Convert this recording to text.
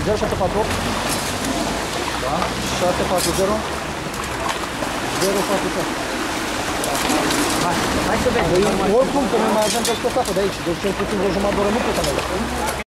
0748 da? 640 046. Hai să vedem. Oricum, că noi mai avem pe staful de aici, deci cel puțin vreo jumătate de oră nu putem.